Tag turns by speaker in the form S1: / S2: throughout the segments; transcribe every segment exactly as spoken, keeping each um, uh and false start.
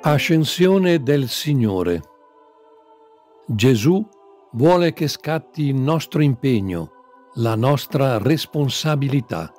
S1: Ascensione del Signore. Gesù vuole che scatti il nostro impegno, la nostra responsabilità.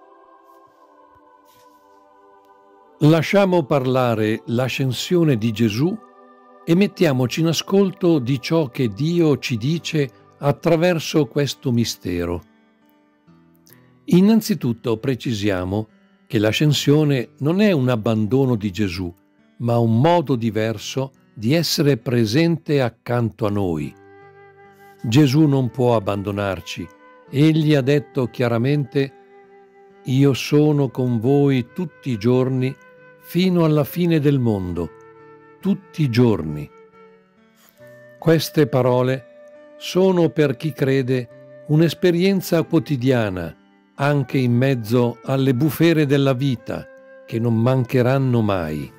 S1: Lasciamo parlare l'ascensione di Gesù e mettiamoci in ascolto di ciò che Dio ci dice attraverso questo mistero. Innanzitutto precisiamo che l'ascensione non è un abbandono di Gesù, ma un modo diverso di essere presente accanto a noi. Gesù non può abbandonarci. Egli ha detto chiaramente: «Io sono con voi tutti i giorni fino alla fine del mondo», tutti i giorni. Queste parole sono per chi crede un'esperienza quotidiana, anche in mezzo alle bufere della vita, che non mancheranno mai.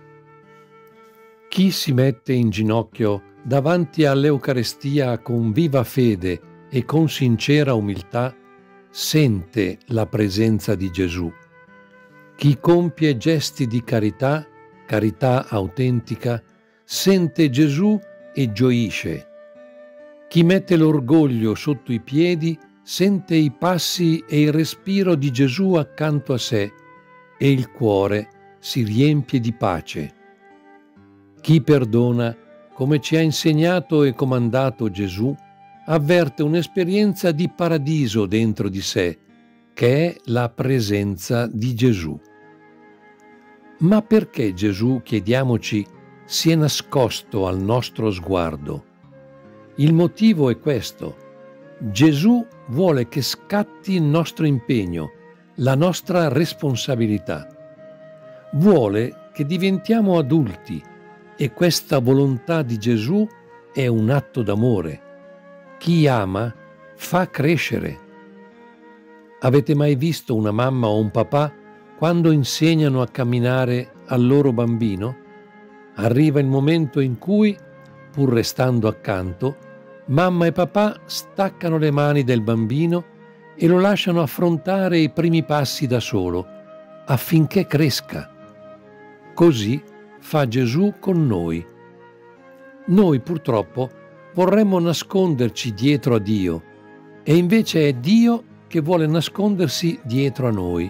S1: Chi si mette in ginocchio davanti all'Eucarestia con viva fede e con sincera umiltà sente la presenza di Gesù. Chi compie gesti di carità, carità autentica, sente Gesù e gioisce. Chi mette l'orgoglio sotto i piedi sente i passi e il respiro di Gesù accanto a sé e il cuore si riempie di pace. Chi perdona, come ci ha insegnato e comandato Gesù, avverte un'esperienza di paradiso dentro di sé, che è la presenza di Gesù. Ma perché Gesù, chiediamoci, si è nascosto al nostro sguardo? Il motivo è questo. Gesù vuole che scatti il nostro impegno, la nostra responsabilità. Vuole che diventiamo adulti, e questa volontà di Gesù è un atto d'amore. Chi ama fa crescere. Avete mai visto una mamma o un papà quando insegnano a camminare al loro bambino? Arriva il momento in cui, pur restando accanto, mamma e papà staccano le mani del bambino e lo lasciano affrontare i primi passi da solo, affinché cresca. Così fa Gesù con noi. Noi purtroppo vorremmo nasconderci dietro a Dio, e invece è Dio che vuole nascondersi dietro a noi.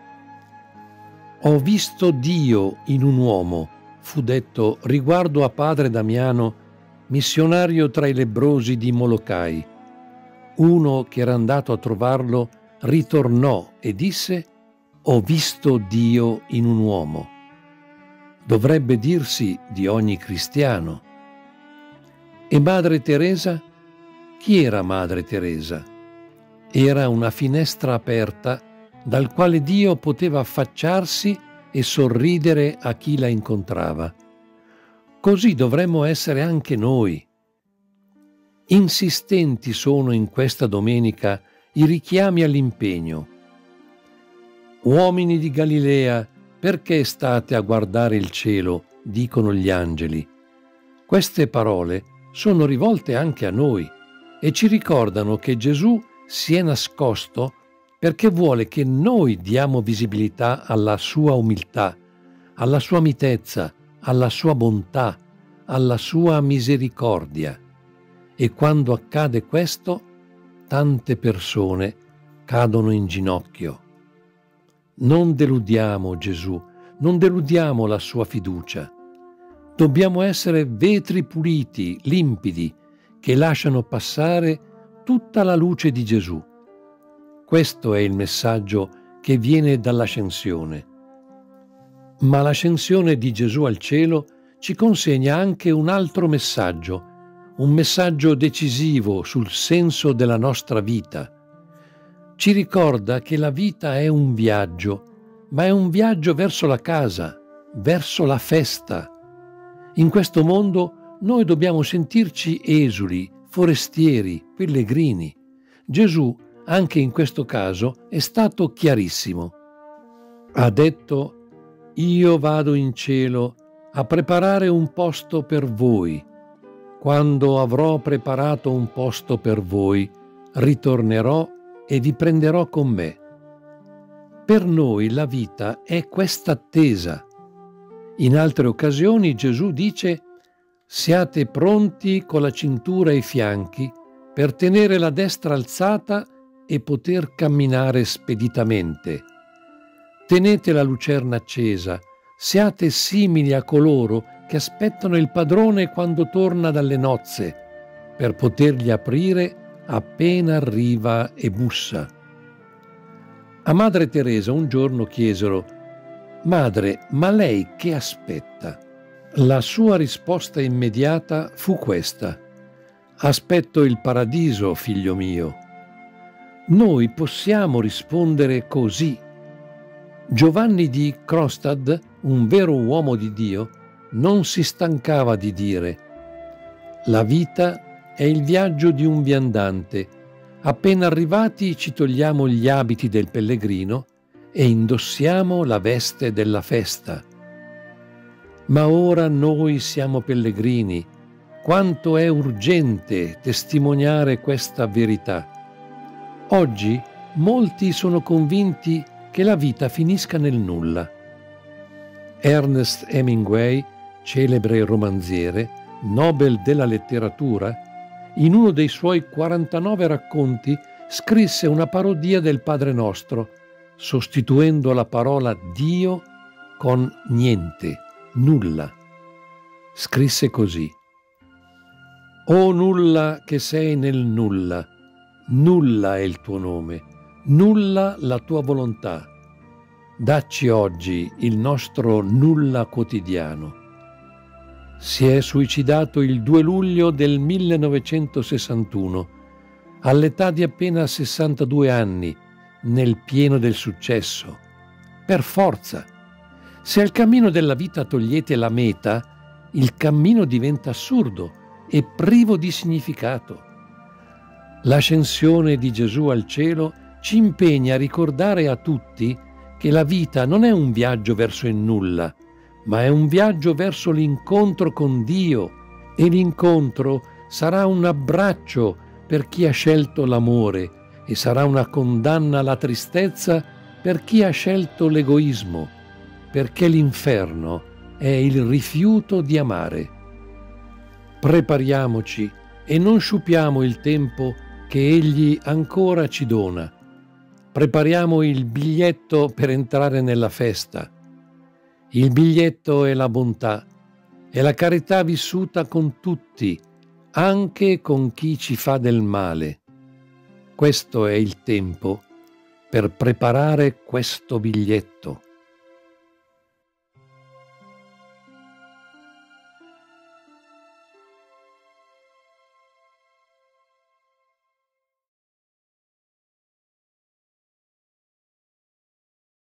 S1: Ho visto Dio in un uomo, fu detto riguardo a padre Damiano, missionario tra i lebbrosi di Molokai. Uno che era andato a trovarlo ritornò e disse: «Ho visto Dio in un uomo». Dovrebbe dirsi di ogni cristiano. E Madre Teresa? Chi era Madre Teresa? Era una finestra aperta dal quale Dio poteva affacciarsi e sorridere a chi la incontrava. Così dovremmo essere anche noi. Insistenti sono in questa domenica i richiami all'impegno. Uomini di Galilea, perché state a guardare il cielo? Dicono gli angeli. Queste parole sono rivolte anche a noi e ci ricordano che Gesù si è nascosto perché vuole che noi diamo visibilità alla sua umiltà, alla sua mitezza, alla sua bontà, alla sua misericordia. E quando accade questo, tante persone cadono in ginocchio. Non deludiamo Gesù, non deludiamo la sua fiducia. Dobbiamo essere vetri puliti, limpidi, che lasciano passare tutta la luce di Gesù. Questo è il messaggio che viene dall'ascensione. Ma l'ascensione di Gesù al cielo ci consegna anche un altro messaggio, un messaggio decisivo sul senso della nostra vita. Ci ricorda che la vita è un viaggio, ma è un viaggio verso la casa, verso la festa. In questo mondo noi dobbiamo sentirci esuli, forestieri, pellegrini. Gesù, anche in questo caso, è stato chiarissimo. Ha detto: «Io vado in cielo a preparare un posto per voi. Quando avrò preparato un posto per voi, ritornerò e vi prenderò con me». Per noi la vita è questa attesa. In altre occasioni Gesù dice: «Siate pronti con la cintura ai fianchi per tenere la destra alzata e poter camminare speditamente. Tenete la lucerna accesa, siate simili a coloro che aspettano il padrone quando torna dalle nozze, per potergli aprire appena arriva e bussa». A Madre Teresa un giorno chiesero: «Madre, ma lei che aspetta?» La sua risposta immediata fu questa: «Aspetto il paradiso, figlio mio». Noi possiamo rispondere così. Giovanni di Kronstadt, un vero uomo di Dio, non si stancava di dire: «La vita è il viaggio di un viandante. Appena arrivati ci togliamo gli abiti del pellegrino e indossiamo la veste della festa. Ma ora noi siamo pellegrini. Quanto è urgente testimoniare questa verità. Oggi molti sono convinti che la vita finisca nel nulla». Ernest Hemingway, celebre romanziere, Nobel della letteratura, in uno dei suoi quarantanove racconti scrisse una parodia del Padre Nostro, sostituendo la parola Dio con niente, nulla. Scrisse così: «O nulla che sei nel nulla, nulla è il tuo nome, nulla la tua volontà. Dacci oggi il nostro nulla quotidiano». Si è suicidato il due luglio del millenovecentosessantuno, all'età di appena sessantadue anni, nel pieno del successo. Per forza! Se al cammino della vita togliete la meta, il cammino diventa assurdo e privo di significato. L'ascensione di Gesù al cielo ci impegna a ricordare a tutti che la vita non è un viaggio verso il nulla, ma è un viaggio verso l'incontro con Dio, e l'incontro sarà un abbraccio per chi ha scelto l'amore e sarà una condanna alla tristezza per chi ha scelto l'egoismo, perché l'inferno è il rifiuto di amare. Prepariamoci e non sciupiamo il tempo che Egli ancora ci dona. Prepariamo il biglietto per entrare nella festa. Il biglietto è la bontà, è la carità vissuta con tutti, anche con chi ci fa del male. Questo è il tempo per preparare questo biglietto.